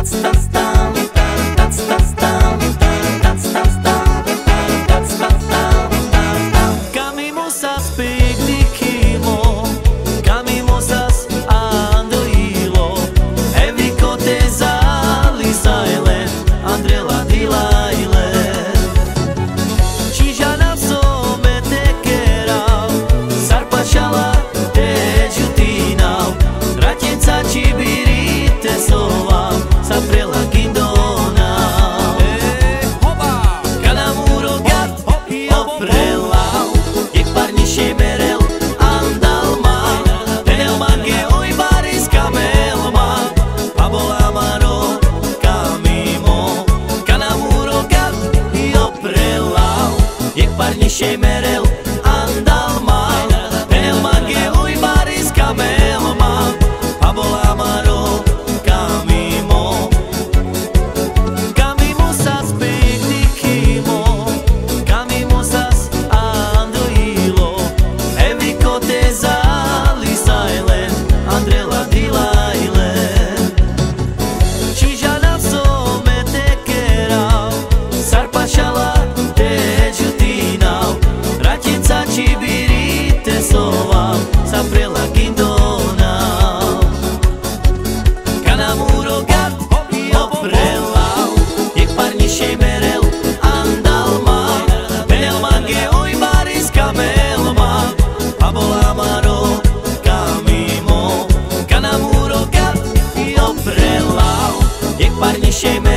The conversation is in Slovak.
Și mereu andalma El maghelui baris camelma Abola maro camimo Camimo sas picnichimo Camimo sas anduilo Evico te zali silent Andrela dilaile Cijana so mete kerau Sarpașala Cibirite sova Sapre la ghindona Canamuro gat oprelau E parnișe mereu andalma Pelma gheoi baris camelma Abola maro camimo Canamuro gat oprelau E parnișe